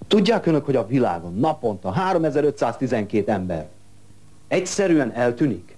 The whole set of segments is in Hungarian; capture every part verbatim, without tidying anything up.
Tudják önök, hogy a világon naponta háromezer-ötszáztizenkét ember egyszerűen eltűnik?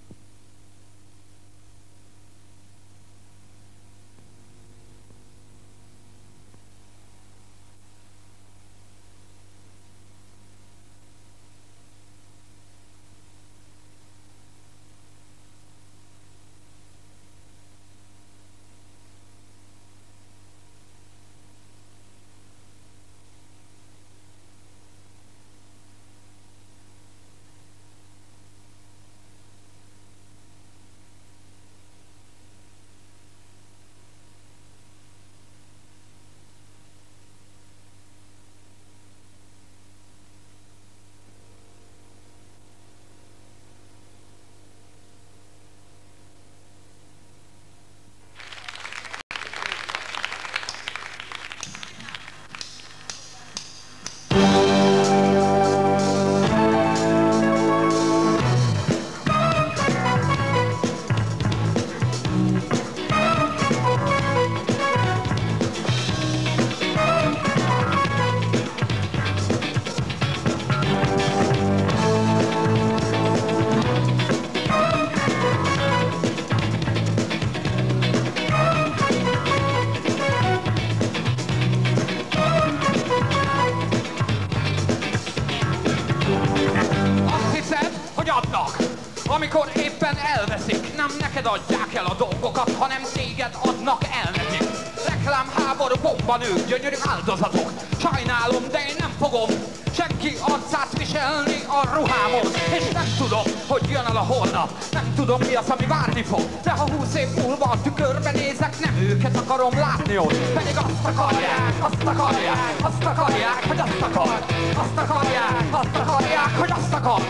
Amikor éppen elveszik, nem neked adják el a dolgokat, hanem téged adnak el nekik. Reklámháború, bombanők, gyönyörű áldozatok. Sajnálom, de én nem fogom senki arcát viselni a ruhámon. És nem tudom, hogy jön el a holnap, nem tudom mi az, ami várni fog. De ha húsz év múlva a tükörbe nézek, nem őket akarom látni ott. Pedig azt akarják, azt akarják, azt akarják, hogy azt akar. Azt akarják, azt akarják, hogy azt akar.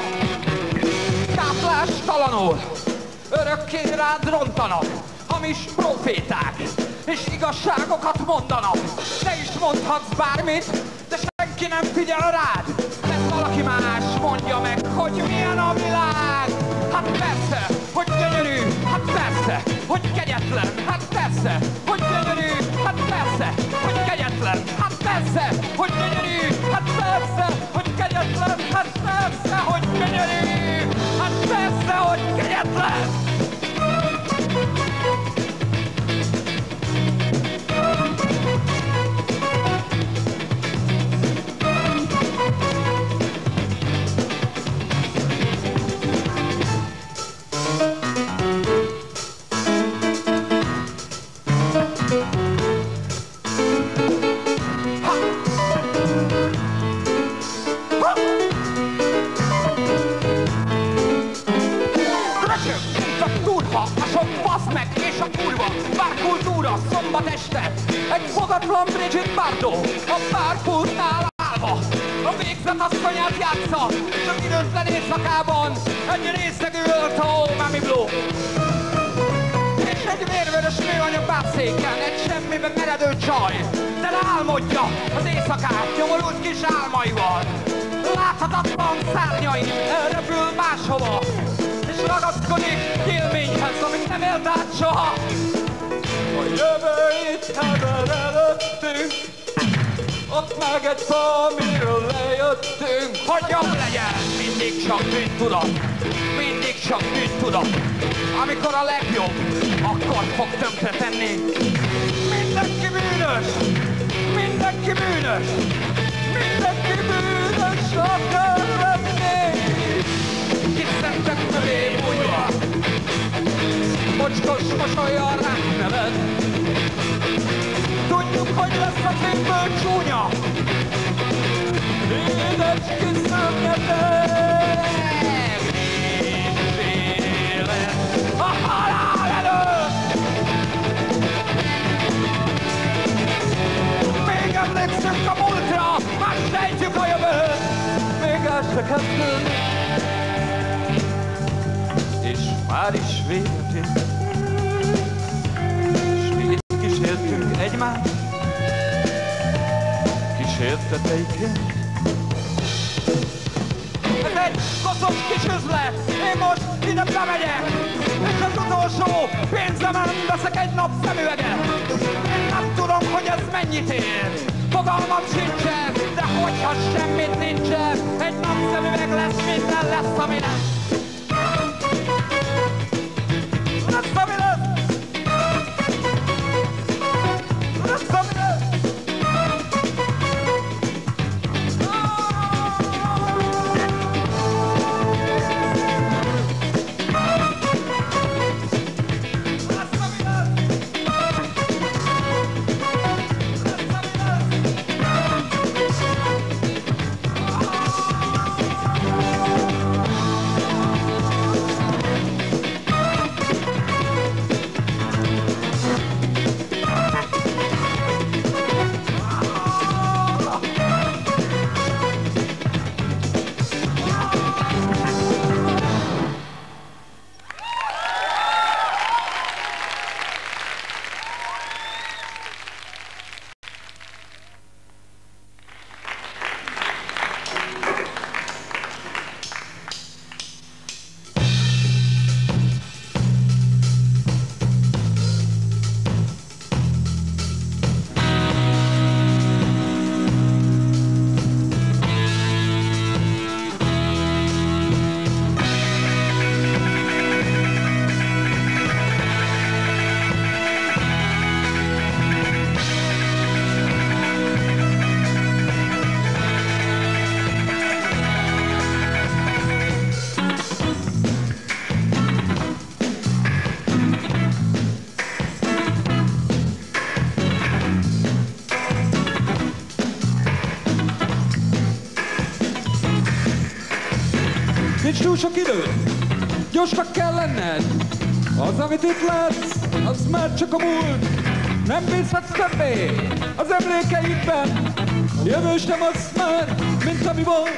Táplástalanul, örökké rád rontanak, hamis proféták, és igazságokat mondanak. Te is mondhatsz bármit, de senki nem figyel rád, mert valaki más mondja meg, hogy milyen a világ. Hát persze, hogy gyönyörű, hát persze, hogy kegyetlen, hát persze, hogy gyönyörű, hát persze, hogy kegyetlen, hát persze, hogy gyönyörű, hát persze, hogy kegyetlen, hát persze, hogy gyönyörű. Hát persze, hogy kegyetlen! Szombat este egy fogatlan Bridget Bardot a bárpultnál állva a végzett asszonyát játsza, csak időtlen éjszakában egy részegű öltó Mami Blue. És egy vérvörös műanyag bábszéken egy semmibe meredő csaj, de álmodja az éjszakát nyomorult kis álmaival. Láthatatlan szárnyain elrepül máshova, és ragaszkodik élményhez, amit nem élt át soha. A jövő itt hever előttünk, ott meg egy fa, amiről lejöttünk. Hogy jobb legyen, mindig csak bűntudat, mindig csak bűntudat. Amikor a legjobb, akkor fog tönkretenni. Mindenki bűnös, mindenki bűnös, mindenki bűnös akar lenni. Kiszentek mögé bújva, mocskos mosolyan ránk neved. Tudjuk, hogy lesz a fémből csúnya, édecski szörnyeteg. Nincs élet a halál előtt. Még emlékszünk a múltra, már sejtjük a jövőt. Még el se kezdődünk, és már is véget ér. Kísértünk egymást, kísérteteiként. Ez egy koszos kis üzlet, én most ide bemegyek, és az utolsó pénzemen veszek egy napszemüveget. Én nem tudom, hogy ez mennyit ér, fogalmam sincsen, de hogy hogyha semmit nincsen, egy napszemüveg lesz, minden lesz, ami lesz. Lesz, ami lesz! Lesz, ami lesz! Nincs túl sok idő, gyorsnak kell lenned. Az, amit itt látsz, az már csak a múlt. Nem bízhatsz többé az emlékeidben. Jövő sem az már, mint ami volt.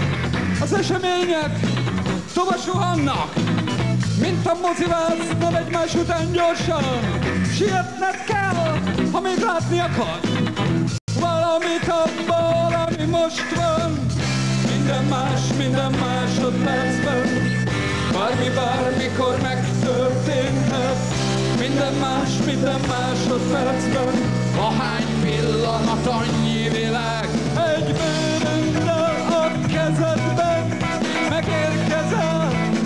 Az események tovább suhannak, mint a mozivásznak egymás után gyorsan. Sietned kell, ha még látni akarod valamit abból, ami most van. Minden más, minden másodpercben, bármi bármikor megtörténhet. Minden más, minden másodpercben, Ahány pillanat, annyi világ. egy bőröndel a kezedben megérkezel.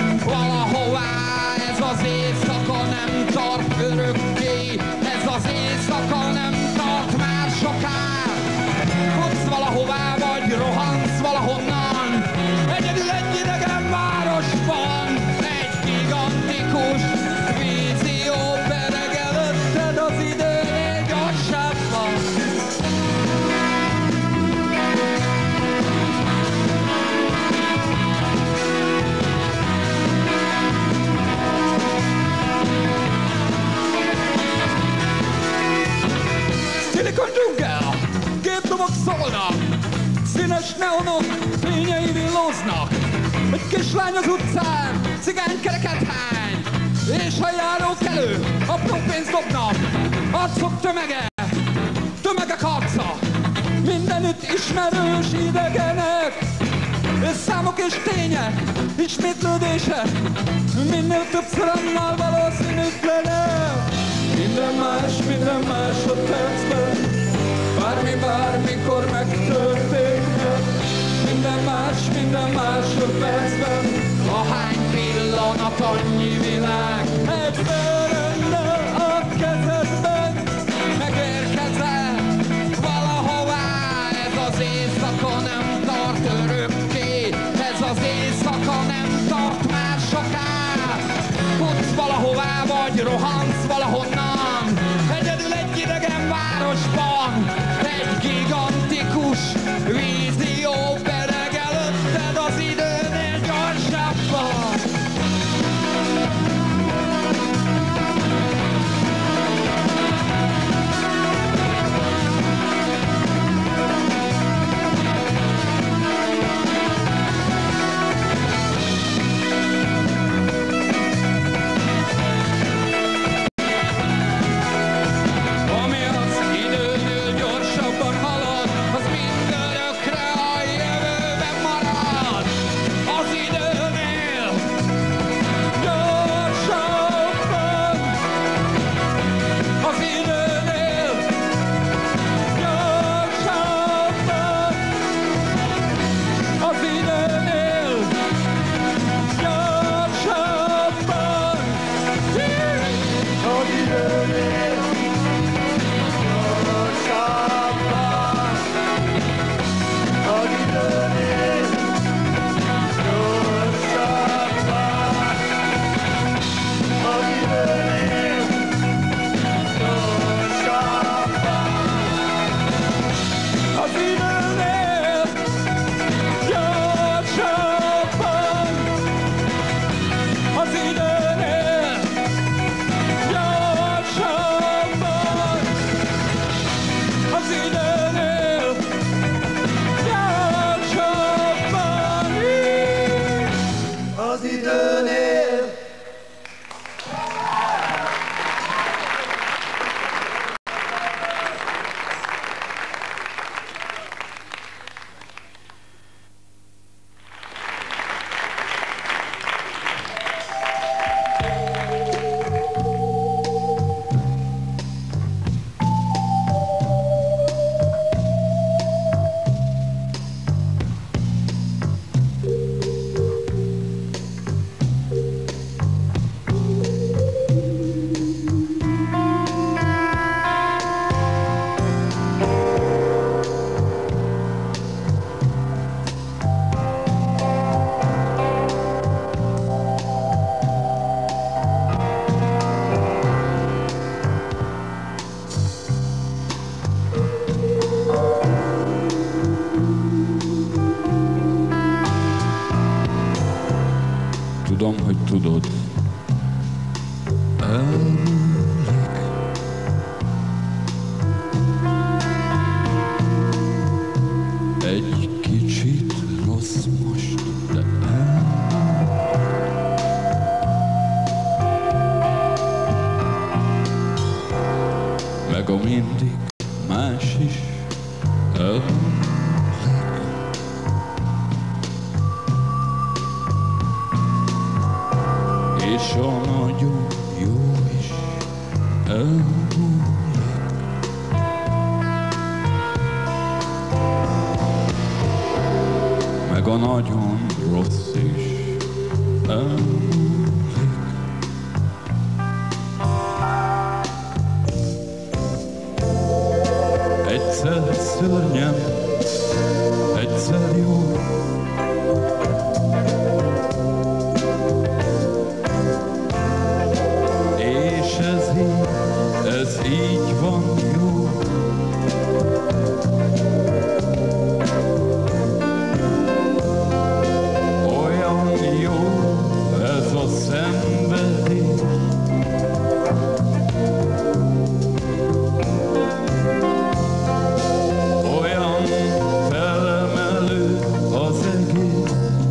Valahová ez az éjszaka nem tart örökké, ez az éjszaka nem tart már soká. Futsz valahová, vagy rohansz valahonnan, egyedül egy idegen városban. Egy gigantikus vízió pereg előtted, az időnél gyorsabban. Silicon dzsungel, gépdobok szólnak, színes neonok fényei villóznak. Egy kislány az utcán cigánykereket hány, és a járók elő apró pénzt dobnak. Arcok tömege, tömegek arca, mindenütt ismerős idegenek. És számok és tények, ismétlődése, minél többször annál valószínűtlenebb. Minden más, minden másodpercben, bármi bármikor megtörténhet. Minden más, minden másodpercben, Ahány pillanat, annyi világ. egy bőröndel a kezedben Megérkezel valahová, ez az éjszaka nem tart örökké, ez az éjszaka nem tart már soká. Futsz valahová, vagy rohansz valahonnan, egyedül egy idegen városban. Egy gigantikus vízió pereg előtted, az időnél gyorsabban. meg a mindig más is elmúlik. És a nagyon jó is elmúlik. Meg a nagyon rossz is elmúlik. Egyszer szörnyen, egyszer jó. És ez így, ez így van jó. Olyan jó ez a szenvedés. Olyan felemelő az egész.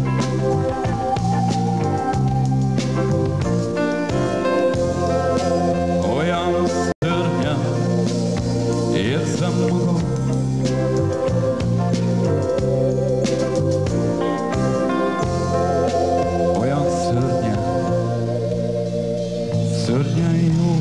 Olyan szörnyen érzem magam. Olyan szörnyen, szörnyen jó.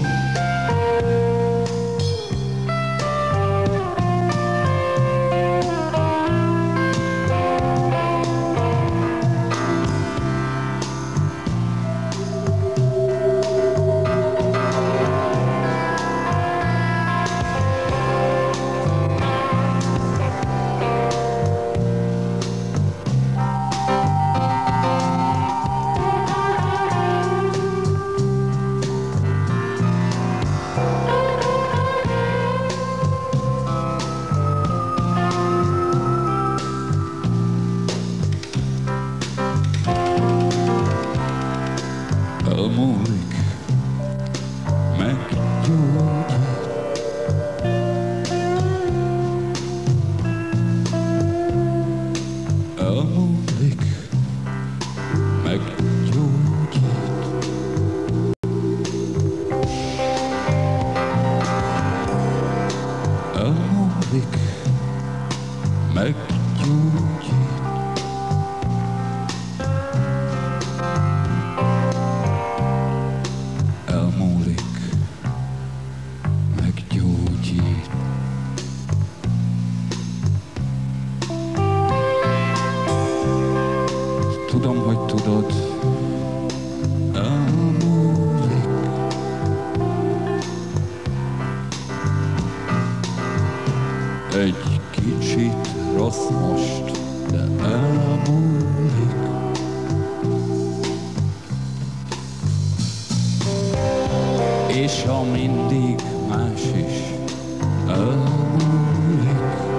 Elmúlik, meggyógyít. Elmúlik, meggyógyít. Elmúlik, meggyógyít. Elmúlik, meggyógyít. Tudom, hogy tudod, elmúlik. Egy kicsit rossz most, de elmúlik. És ha mindig más is elmúlik.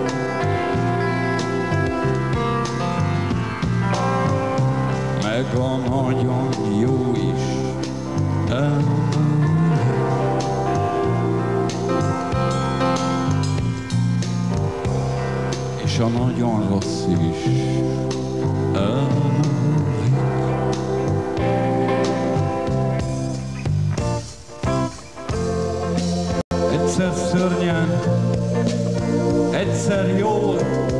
Meg a nagyon jó is elmúlik. És a nagyon rossz is elmúlik. Egyszer szörnyen, egyszer jól.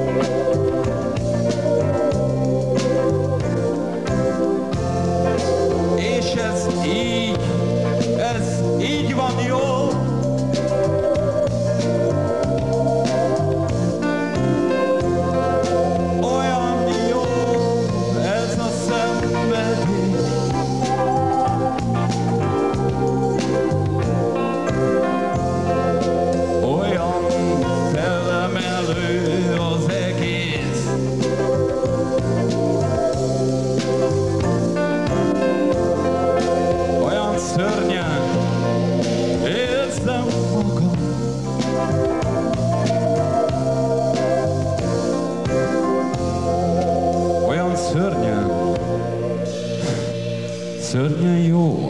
És ez így, ez így van jó. Olyan jó ez a szenvedés. Olyan felemelő az egész. Olyan szörnyen érzem magam. Olyan szörnyen, szörnyen jó.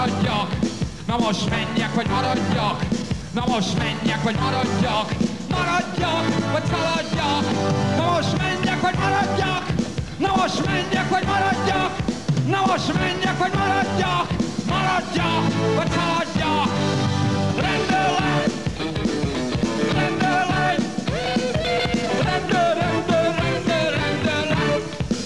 szaladjak. Na most menjek, vagy maradjak. Na most menjek, vagy maradjak. Maradjak, vagy szaladjak. Na most menjek, vagy maradjak. Na most menjek, vagy maradjak. Na most menjek, vagy maradjak. Maradjak, vagy szaladjak. Rendőrlány! Rendőrlány! Rendőr, rendőr, rendőr, rendőrlány!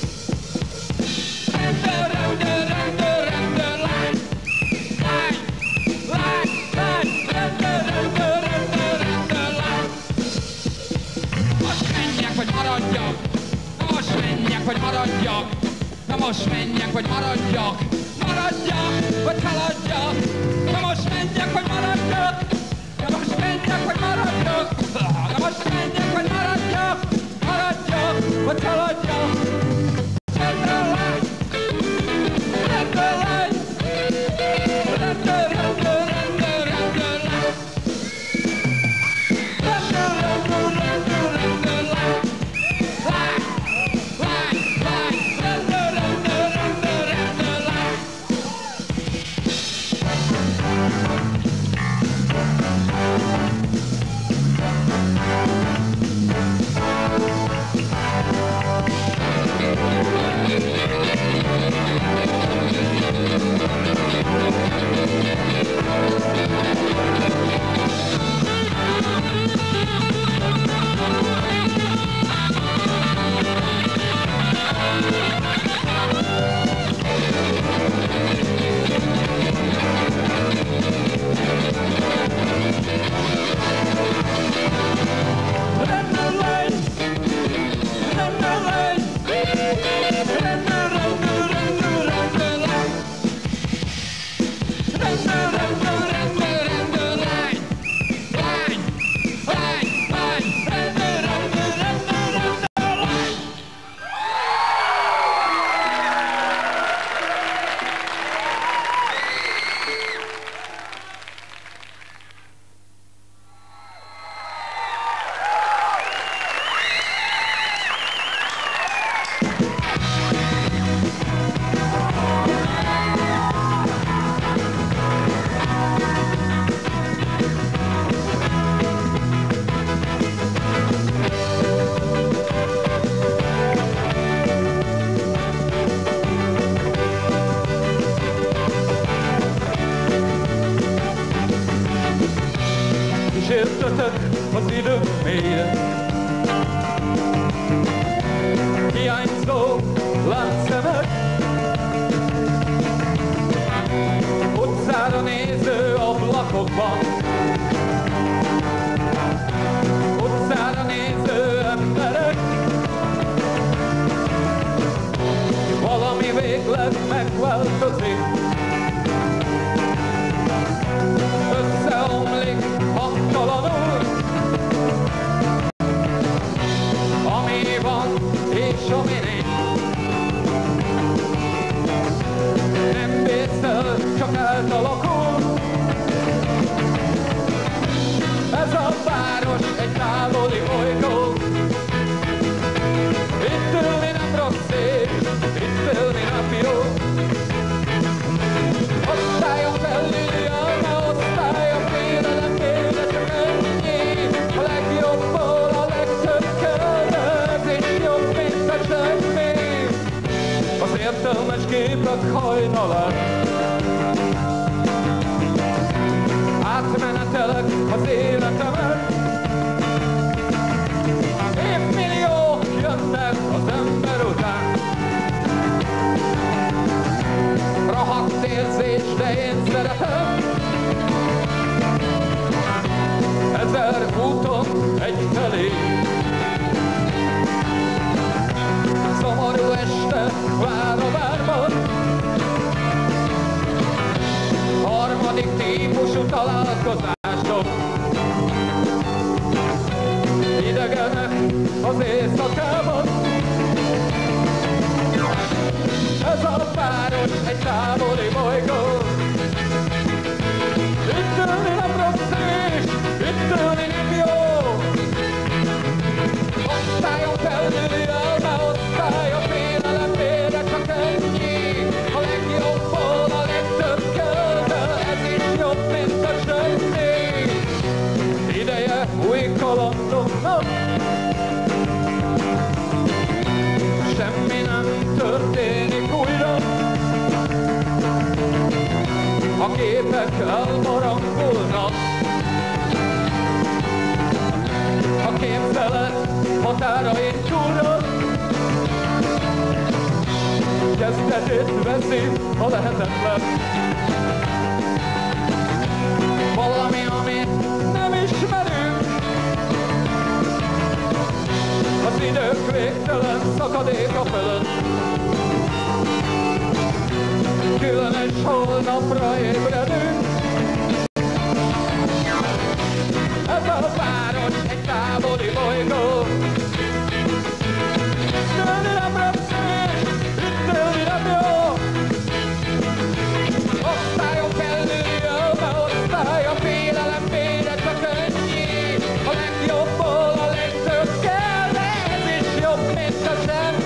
Rendőr, rendőr, rendőr, rendőrlány! Lány! Lány! Lány! Rendőr, rendőr, rendőr, rendőrlány! Most menjek, vagy maradjak! Na most menjek, vagy maradjak! Na most menjek, vagy maradjak! Maradjak, vagy szaladjak! Na most menjek, vagy maradjak! Na most menjek, vagy maradjak! Na most menjek, vagy maradjak! Maradjak, vagy szaladjak! Rendőrlány! Rendőrlány! Rendőr, rendőr, rendőr, rendőrlány! Rendőr, rendőr, rendőr, rendőrlány! Lány! Lány! Lány! Rendőr, rendőr, rendőr, rendőrlány! Kísértetek az idő mélyen, hiányzó látszemek, utcára néző ablakokban, utcára néző emberek, valami végleg megváltozik, összeomlik hangtalanul, ami van és ami nincs. Nem vészel, csak átalakul. Ez a város egy távoli bolygó. Itt ülni nem rossz és itt ülni nem jó. Osztályon belüli alma, osztályon félelem, félre csak ennyi. A legjobbból a legtöbb kell, és jobb, mint a semmi. Az értelmes képek hajnalán átmenetelek az életemet. Évmilliók jönnek az ember után. Rohadt érzés, de én szeretem. Ezer úton egyfelé. Szomorú este vár a várban. Harmadik típusú találkozások. Idegenek az éjszakában. Ez a város egy távoli bolygó. Itt ülni nem rossz és itt ülni nem jó. Osztályon felnői alma, osztályon félelem, félre csak ennyi. A legjobbból a legtöbb kell. képek elmarangolnak. A képzelet határain túlra kezdetét veszi a lehetetlen. Valami, amit nem ismerünk, az idők végtelen szakadéka fölött. Különös holnapra ébredünk. Ez a város egy távoli bolygó. Tőlni nem röpszés, itt élni nem jó. Osztályon felnőni ölbe, osztály a félelem véde csak ennyi. A legjobbból a legtöbb kell, de ez is jobb, mint a semmi.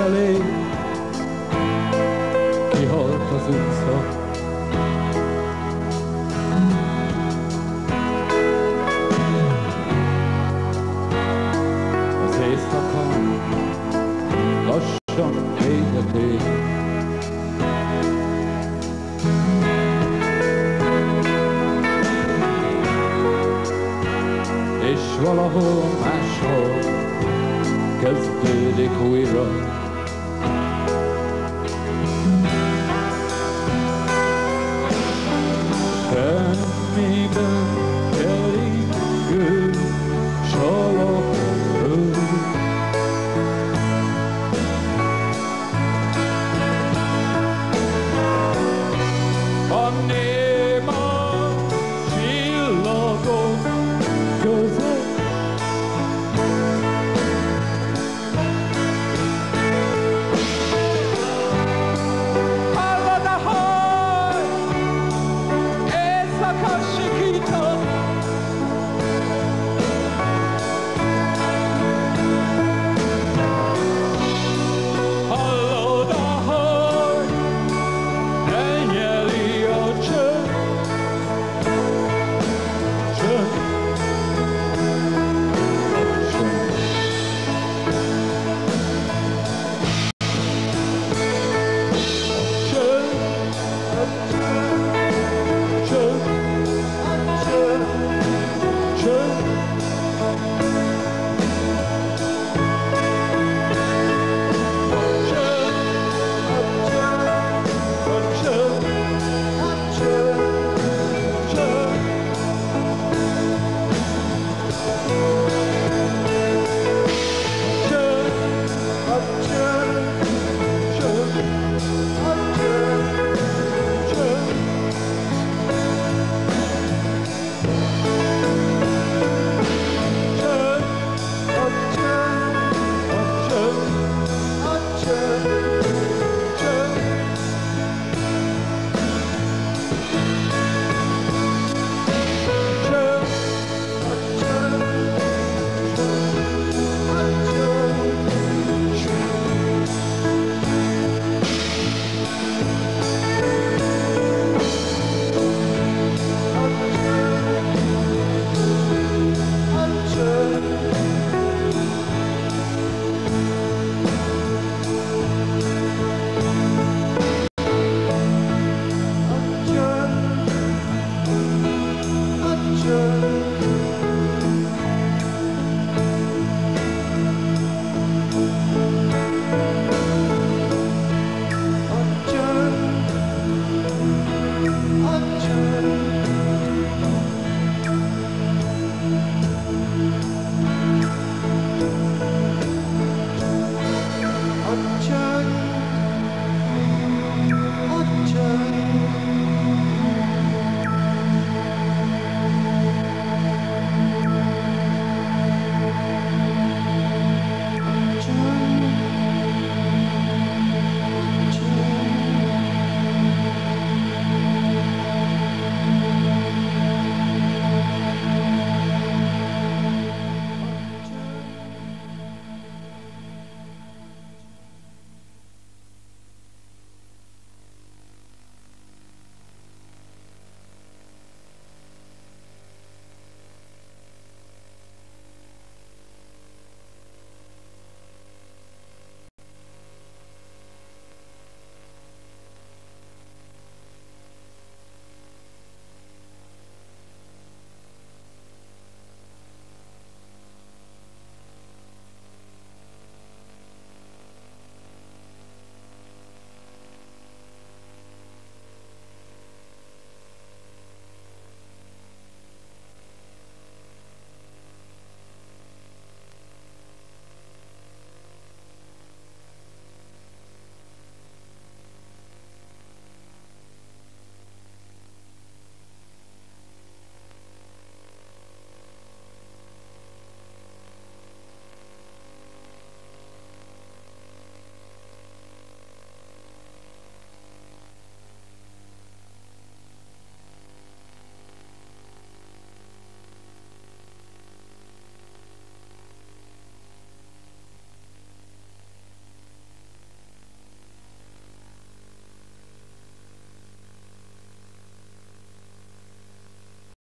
felé, kihalt az utca. Az éjszaka lassan véget ér. És valahol máshol kezdődik újra. Semmiben